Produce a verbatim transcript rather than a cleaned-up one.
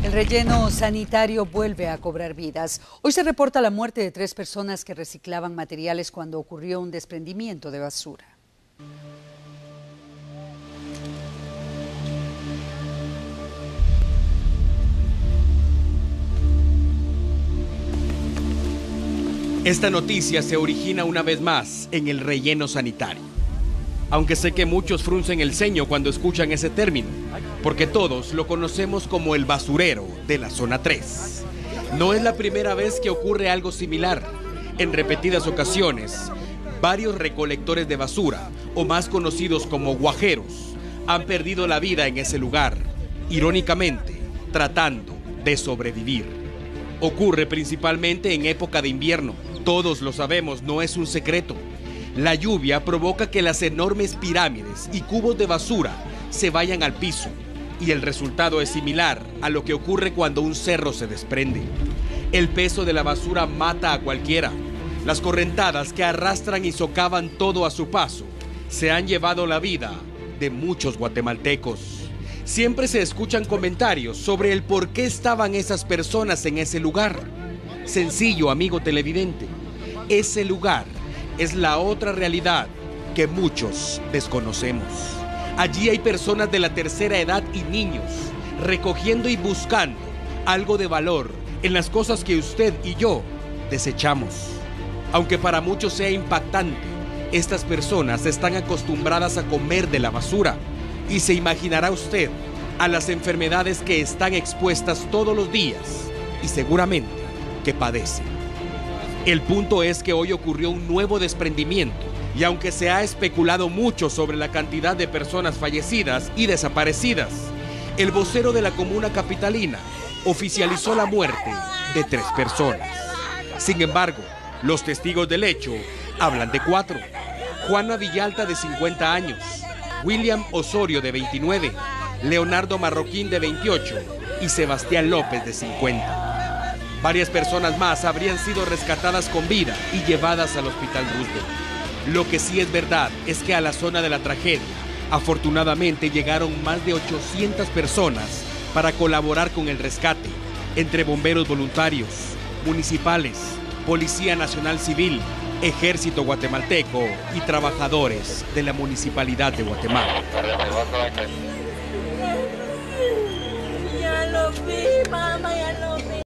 El relleno sanitario vuelve a cobrar vidas. Hoy se reporta la muerte de tres personas que reciclaban materiales cuando ocurrió un desprendimiento de basura. Esta noticia se origina una vez más en el relleno sanitario. Aunque sé que muchos fruncen el ceño cuando escuchan ese término, porque todos lo conocemos como el basurero de la zona tres. No es la primera vez que ocurre algo similar. En repetidas ocasiones, varios recolectores de basura, o más conocidos como guajeros, han perdido la vida en ese lugar, irónicamente, tratando de sobrevivir. Ocurre principalmente en época de invierno. Todos lo sabemos, no es un secreto. La lluvia provoca que las enormes pirámides y cubos de basura se vayan al piso, y el resultado es similar a lo que ocurre cuando un cerro se desprende. El peso de la basura mata a cualquiera. Las correntadas que arrastran y socavan todo a su paso se han llevado la vida de muchos guatemaltecos. Siempre se escuchan comentarios sobre el por qué estaban esas personas en ese lugar. Sencillo, amigo televidente, ese lugar es la otra realidad que muchos desconocemos. Allí hay personas de la tercera edad y niños recogiendo y buscando algo de valor en las cosas que usted y yo desechamos. Aunque para muchos sea impactante, estas personas están acostumbradas a comer de la basura y se imaginará usted a las enfermedades que están expuestas todos los días y seguramente que padecen. El punto es que hoy ocurrió un nuevo desprendimiento y aunque se ha especulado mucho sobre la cantidad de personas fallecidas y desaparecidas, el vocero de la comuna capitalina oficializó la muerte de tres personas. Sin embargo, los testigos del hecho hablan de cuatro. Juana Villalta, de cincuenta años, William Osorio, de veintinueve, Leonardo Marroquín, de veintiocho y Sebastián López, de cincuenta. Varias personas más habrían sido rescatadas con vida y llevadas al Hospital Roosevelt. Lo que sí es verdad es que a la zona de la tragedia, afortunadamente llegaron más de ochocientas personas para colaborar con el rescate, entre bomberos voluntarios, municipales, Policía Nacional Civil, Ejército Guatemalteco y trabajadores de la Municipalidad de Guatemala. Ya lo vi, mamá, ya lo vi.